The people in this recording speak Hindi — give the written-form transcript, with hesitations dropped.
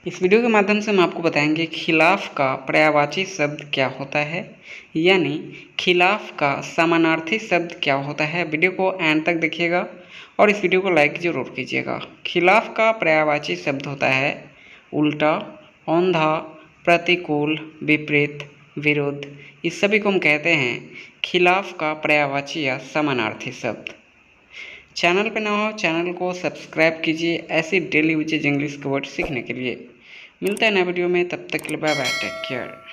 इस वीडियो के माध्यम से हम आपको बताएंगे खिलाफ का पर्यायवाची शब्द क्या होता है, यानी खिलाफ का समानार्थी शब्द क्या होता है। वीडियो को एंड तक देखिएगा और इस वीडियो को लाइक जरूर कीजिएगा। खिलाफ का पर्यायवाची शब्द होता है उल्टा, औंधा, प्रतिकूल, विपरीत, विरुद्ध। इस सभी को हम कहते हैं खिलाफ का पर्यायवाची या समानार्थी शब्द। चैनल पर नया हो चैनल को सब्सक्राइब कीजिए ऐसी डेली यूजेज इंग्लिश के वर्ड सीखने के लिए। मिलते हैं नए वीडियो में, तब तक के लिए बाय बाय, टेक केयर।